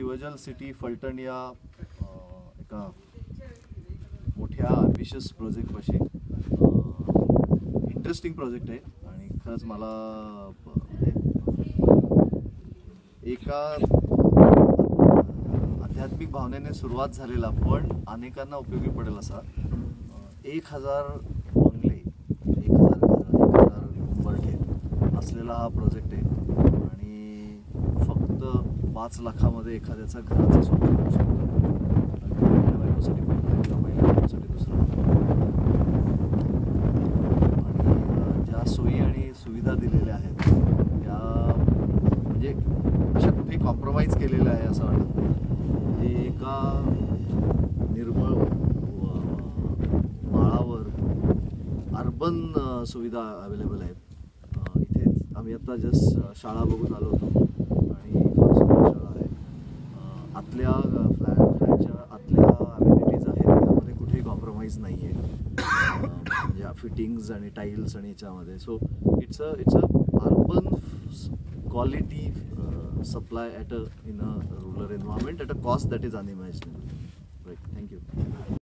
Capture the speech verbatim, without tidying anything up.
शिवजल city Phaltan या एका मोठ्या ॲम्बिशियस प्रोजेक्टपाशी इंटरेस्टिंग प्रोजेक्ट आहे आणि खरंच मला एका आध्यात्मिक भावनेने सुरुवात झालेला पण अनेकांना उपयोगी पडेल असा एक हजार बंगले एक हजार घर एक हजार बर्डे असलेला हा प्रोजेक्ट आहे आणि फक्त पाच लाखामध्ये एखाद्याचा घराचा स्वप्न होऊ शकतो. बायकोसाठी पहिलं किंवा पहिल्या बायकोसाठी दुसरं आणि ज्या सोयी आणि सुविधा दिलेल्या आहेत त्या म्हणजे अशा कुठेही कॉम्प्रोमाइज केलेल्या आहे असं वाटत नाही. म्हणजे एका निर्मळ माळावर अर्बन सुविधा अवेलेबल आहेत. इथे आम्ही आता जस्ट शाळा बघून आलो होतो आणि फार सुंदर शाळा आहे. आतल्या फ्लॅट फ्लॅटच्या आतल्या अम्युनिटीज आहेत त्यामध्ये कुठेही कॉम्प्रोमाइज नाही आहे या फिटिंग्स आणि टाईल्स आणि याच्यामध्ये. So it's a it's a urban quality supply at a in a rural environment at a cost that is unimaginable. Right. Thank you.